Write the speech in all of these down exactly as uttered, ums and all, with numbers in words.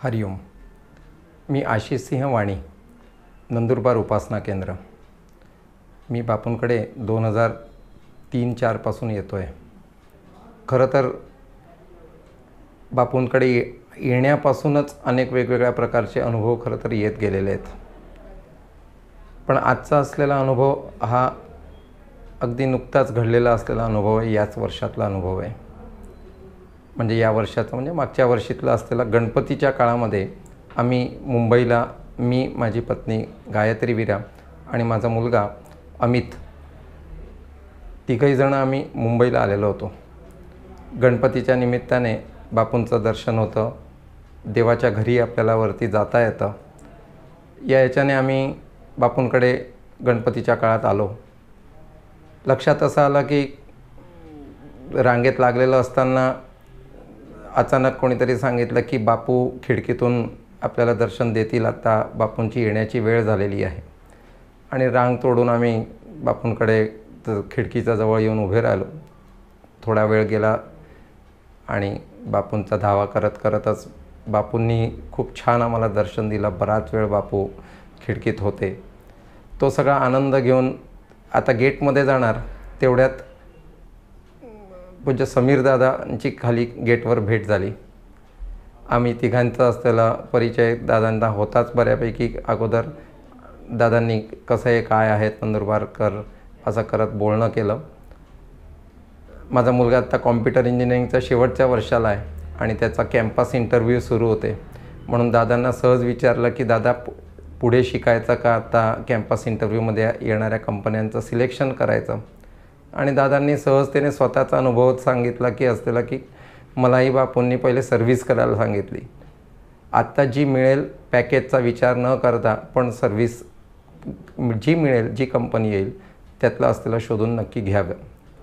हरिओम. मी आशिष सिंह वाणी, नंदुरबार उपासना केंद्र. मी बापूंकडे दोन हजार तीन चारपासून येतो आहे. खरं तर बापूंकडे ये येण्यापासूनच अनेक वेगवेगळ्या प्रकारचे अनुभव खरं तर येत गेलेले आहेत. पण आजचा असलेला अनुभव हा अगदी नुकताच घडलेला असलेला अनुभव आहे. याच वर्षातला अनुभव आहे. म्हणजे या वर्षाचा म्हणजे मागच्या वर्षीतला असलेला. गणपतीच्या काळामध्ये आम्ही मुंबईला, मी, माझी पत्नी गायत्री वीरा आणि माझा मुलगा अमित, तिघही जण आम्ही मुंबईला आलेलो होतो. गणपतीच्या निमित्ताने बापूंचं दर्शन होतं, देवाच्या घरी आपल्याला वरती जाता येतं. या याच्याने आम्ही बापूंकडे गणपतीच्या काळात आलो. लक्षात असं आलं की रांगेत लागलेलं असताना अचानक कोणीतरी सांगितलं की बापू खिडकीतून आपल्याला दर्शन देतील, आता बापूंची येण्याची वेळ झालेली आहे. आणि रांग तोडून आम्ही बापूंकडे खिडकीच्या जवळ येऊन उभे राहिलो. थोडा वेळ गेला आणि बापूंचा धावा करत करतच बापूंनी खूप छान आम्हाला दर्शन दिलं. बराच वेळ बापू खिडकीत होते. तो सगळा आनंद घेऊन आता गेटमध्ये जाणार तेवढ्यात पूज्य समीर दादांची खाली गेटवर भेट झाली. आम्ही तिघांचा असलेला परिचय दादांना होताच बऱ्यापैकी अगोदर. दादांनी कसं आहे, काय आहेत नंदुरबारकर, असं करत बोलणं केलं. माझा मुलगा आत्ता कॉम्प्युटर इंजिनिअरिंगच्या शेवटच्या वर्षाला आहे आणि त्याचा कॅम्पस इंटरव्ह्यू सुरू होते. म्हणून दादांना सहज विचारलं की दादा पुढे शिकायचं का आता कॅम्पस इंटरव्ह्यूमध्ये येणाऱ्या कंपन्यांचं सिलेक्शन करायचं. आणि दादांनी सहजतेने स्वतःचा अनुभव सांगितला की असलेला की मलाही बापूंनी पहिले सर्व्हिस करायला सांगितली. आत्ता जी मिळेल पॅकेजचा विचार न करता, पण सर्व्हिस जी मिळेल, जी कंपनी येईल त्यातलं असलेलं शोधून नक्की घ्यावं.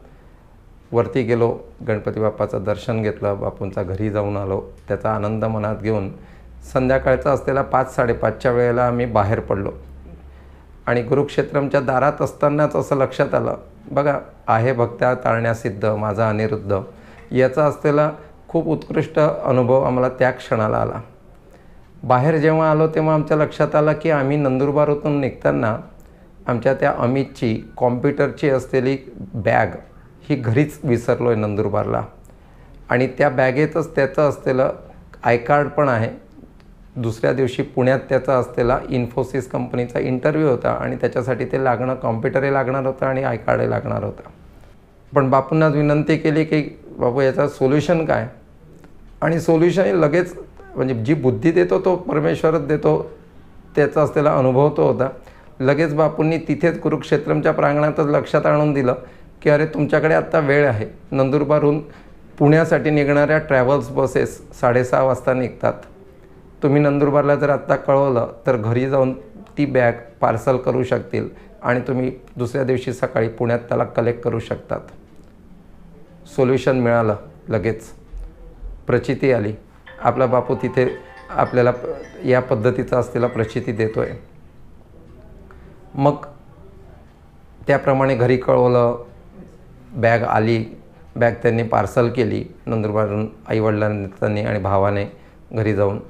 वरती गेलो, गणपती बाप्पाचं दर्शन घेतलं, बापूंचा घरी जाऊन आलो. त्याचा आनंद मनात घेऊन संध्याकाळचा असलेला पाच साडेपाचच्या वेळेला आम्ही बाहेर पडलो. आणि गुरुक्षेत्रमच्या दारात असतानाच असं लक्षात आलं, बघा आहे भक्त्या तारण्या सिद्ध माझा अनिरुद्ध, याचा असलेला खूप उत्कृष्ट अनुभव आम्हाला त्या क्षणाला आला. बाहेर जेव्हा आलो तेव्हा आमच्या लक्षात आलं की आम्ही नंदुरबारतून निघताना आमच्या त्या अमितची कॉम्प्युटरची असलेली बॅग ही घरीच विसरलो आहे नंदुरबारला. आणि त्या बॅगेतच त्याचं असलेलं आय कार्ड पण आहे. दुसऱ्या दिवशी पुण्यात त्याचा असलेला इन्फोसिस कंपनीचा इंटरव्ह्यू होता आणि त्याच्यासाठी ते लागणं, कॉम्प्युटरही लागणार होतं आणि आय कार्डही लागणार होतं. पण बापूंनाच विनंती केली की बाबू याचं सोल्युशन काय. आणि सोल्युशन लगेच, म्हणजे जी बुद्धी देतो तो परमेश्वरच देतो, त्याचा असलेला अनुभव तो होता. लगेच बापूंनी तिथेच कुरुक्षेत्रमच्या प्रांगणातच लक्षात आणून दिलं की अरे तुमच्याकडे आत्ता वेळ आहे. नंदुरबारहून पुण्यासाठी निघणाऱ्या ट्रॅव्हल्स बसेस साडेसहा वाजता निघतात. तुम्ही नंदुरबारला जर आत्ता कळवलं तर घरी जाऊन ती बॅग पार्सल करू शकतील आणि तुम्ही दुसऱ्या दिवशी सकाळी पुण्यात त्याला कलेक्ट करू शकतात. सोल्युशन मिळालं. लगेच प्रचिती आली. आपला बापू तिथे आपल्याला या पद्धतीचा असलेला प्रचिती देतो आहे. मग त्याप्रमाणे घरी कळवलं, बॅग आली. बॅग त्यांनी पार्सल केली नंदुरबारहून आईवडिलांनी आणि भावाने घरी जाऊन.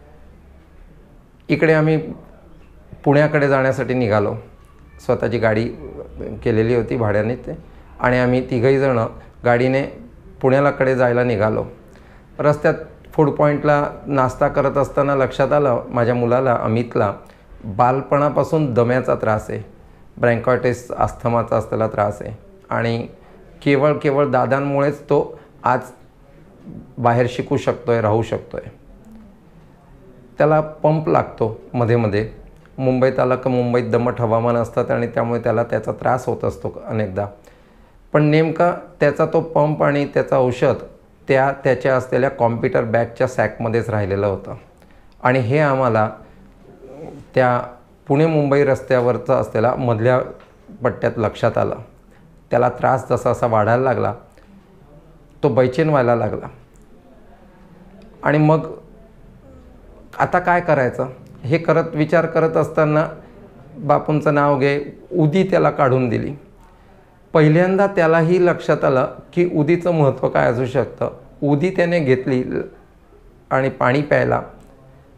इकडे आम्ही पुण्याकडे जाण्यासाठी निघालो. स्वतःची गाडी केलेली होती भाड्याने ते. आणि आम्ही तिघही जणं गाडीने पुण्यालाकडे जायला निघालो. रस्त्यात फूड पॉईंटला नाश्ता करत असताना लक्षात आलं माझ्या मुलाला अमितला बालपणापासून दम्याचा त्रास आहे. ब्रँकायटिस, अस्थमाचा असलेला त्रास आहे. आणि केवळ केवळ दादांमुळेच तो आज बाहेर शिकू शकतो आहे, राहू शकतो आहे. त्याला पंप लागतो मध्ये मध्ये. मुंबईत आला का मुंबईत दमट हवामान असतात आणि त्यामुळे त्याला त्याचा त्रास होत असतो अनेकदा. पण नेमका त्याचा तो पंप आणि त्याचं औषध त्या त्याच्या असलेल्या कॉम्प्युटर बॅगच्या सॅकमध्येच राहिलेलं होतं. आणि हे आम्हाला त्या पुणे मुंबई रस्त्यावरचा असलेला मधल्या पट्ट्यात लक्षात आलं. त्याला त्रास जसा असा वाढायला लागला, तो बैचेन व्हायला लागला. आणि मग आता काय करायचं हे करत विचार करत असताना बापूंचं नाव घे, उदी त्याला काढून दिली. पहिल्यांदा त्यालाही लक्षात आलं की उदीचं महत्त्व काय असू शकतं. उदी त्याने घेतली आणि पाणी प्यायला.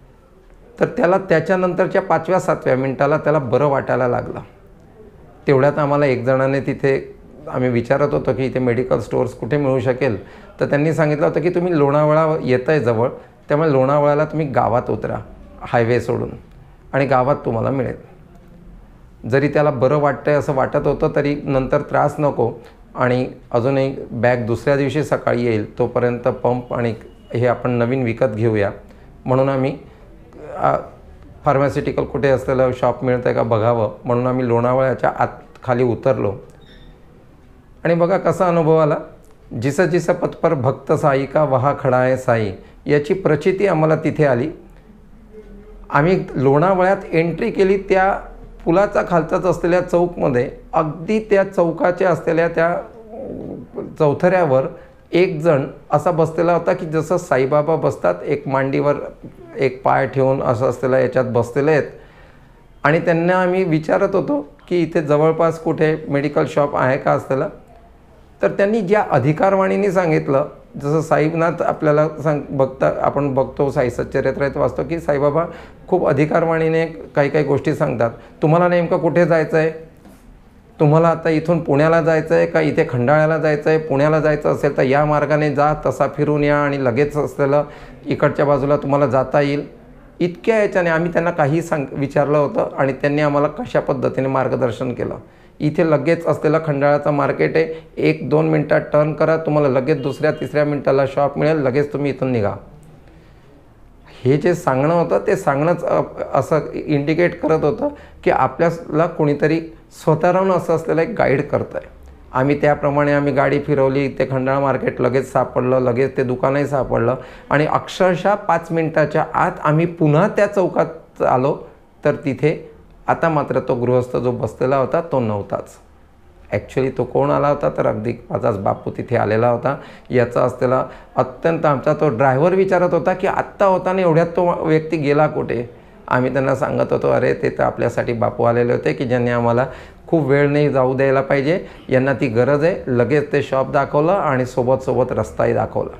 तर त्याला त्याच्यानंतरच्या पाचव्या सातव्या मिनटाला त्याला बरं वाटायला लागलं. तेवढ्यात आम्हाला एक जणाने तिथे, आम्ही विचारत होतो की इथे मेडिकल स्टोअर्स कुठे मिळू शकेल, तर त्यांनी सांगितलं होतं की तुम्ही लोणावळा येत आहे जवळ, त्यामुळे लोणावळ्याला तुम्ही गावात उतरा हायवे सोडून आणि गावात तुम्हाला मिळेल. जरी त्याला बरं वाटतं आहे असं वाटत होतं तरी नंतर त्रास नको आणि अजूनही बॅग दुसऱ्या दिवशी सकाळी येईल तोपर्यंत पंप आणि हे आपण नवीन विकत घेऊया म्हणून आम्ही फार्मास्युटिकल कुठे असलेलं शॉप मिळतं आहे का बघावं म्हणून आम्ही लोणावळ्याच्या आत खाली उतरलो. आणि बघा कसा अनुभव आला. जिसं जिसं पथपर भक्त साई का वहा खडा आहे साई, याची प्रचिती आम्हाला तिथे आली. आम्ही लोणावळ्यात एंट्री केली त्या पुलाचा खालचाच असलेल्या चौकमध्ये. अगदी त्या चौकाच्या असलेल्या त्या चौथऱ्यावर एक जण असा बसलेला होता की जसं साईबाबा बसतात, एक मांडीवर एक पाय ठेवून असं असलेला याच्यात बसलेले आहेत. आणि त्यांना आम्ही विचारत होतो की इथे जवळपास कुठे मेडिकल शॉप आहे का असलेला. तर त्यांनी ज्या अधिकारवाणीने सांगितलं, जसं साईनाथ आपल्याला सांग बघता आपण बघतो साई सच्चरित्रात वाचतो की साईबाबा खूप अधिकारवाणीने काही काही गोष्टी सांगतात. तुम्हाला नेमकं कुठे जायचं आहे, तुम्हाला आता इथून पुण्याला जायचं आहे का इथे खंडाळ्याला जायचं आहे, पुण्याला जायचं असेल तर या मार्गाने जा, तसा फिरून या आणि लगेच असलेलं इकडच्या बाजूला तुम्हाला जाता येईल. इतक्या याच्याने आम्ही त्यांना काही सांग विचारलं होतं आणि त्यांनी आम्हाला कशा पद्धतीने मार्गदर्शन केलं. इथे लगेच असलेलं खंडाळाचं मार्केट आहे, एक दोन मिनटात टर्न करा, तुम्हाला लगेच दुसऱ्या तिसऱ्या मिनटाला शॉप मिळेल, लगेच तुम्ही इथून निघा. हे जे सांगणं होतं ते सांगणंच असं इंडिकेट करत होतं की आपल्याला कोणीतरी स्वतः राहून असं असलेलं एक गाईड करतं आहे. आम्ही त्याप्रमाणे आम्ही गाडी फिरवली, ते खंडाळा मार्केट लगेच सापडलं, लगेच ते दुकानही सापडलं आणि अक्षरशः पाच मिनटाच्या आत आम्ही पुन्हा त्या चौकात आलो. तर तिथे आता मात्र तो गृहस्थ जो बसलेला होता तो नव्हताच. ॲक्च्युली तो कोण आला होता तर अगदी माझाच बापू तिथे आलेला होता. याचा असलेला अत्यंत आमचा तो ड्रायव्हर विचारत होता की आत्ता होता आणि एवढ्यात तो व्यक्ती गेला कुठे. आम्ही त्यांना सांगत होतो अरे ते तर आपल्यासाठी बापू आलेले होते की ज्यांनी आम्हाला खूप वेळ नाही जाऊ द्यायला पाहिजे, यांना ती गरज आहे. लगेच ते शॉप दाखवलं आणि सोबत सोबत रस्ताही दाखवला.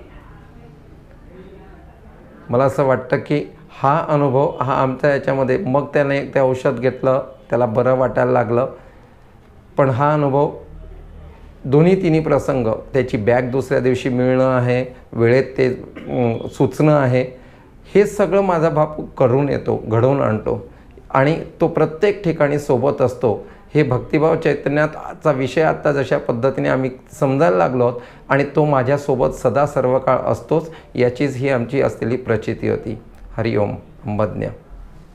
मला असं वाटतं की हा अनुभव हा आमच्या याच्यामध्ये, मग त्याने ते औषध घेतलं, त्याला बरं वाटायला लागलं. पण हा अनुभव दोन्ही तिन्ही प्रसंग, त्याची बॅग दुसऱ्या दिवशी मिळणं आहे, वेळेत ते सुचणं आहे, हे सगळं माझा बापू करून येतो, घडवून आणतो आणि तो प्रत्येक ठिकाणी सोबत असतो. हे भक्तिभाव चैतन्याचा विषय आत्ता जशा पद्धतीने आम्ही समजायला लागलो आहोत आणि तो माझ्यासोबत सदा सर्व काळ असतोच, याचीच ही आमची असलेली प्रचिती होती. हरिओम अंबज्ञ.